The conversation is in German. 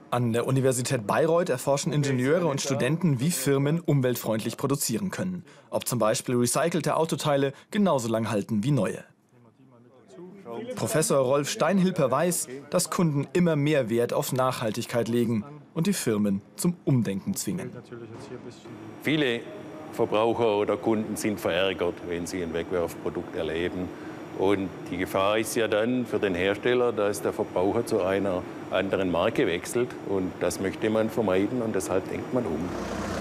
An der Universität Bayreuth erforschen Ingenieure und Studenten, wie Firmen umweltfreundlich produzieren können. Ob zum Beispiel recycelte Autoteile genauso lang halten wie neue. Professor Rolf Steinhilper weiß, dass Kunden immer mehr Wert auf Nachhaltigkeit legen und die Firmen zum Umdenken zwingen. Viele Verbraucher oder Kunden sind verärgert, wenn sie ein Wegwerfprodukt erleben. Und die Gefahr ist ja dann für den Hersteller, dass der Verbraucher zu einer anderen Marke wechselt. Und das möchte man vermeiden und deshalb denkt man um.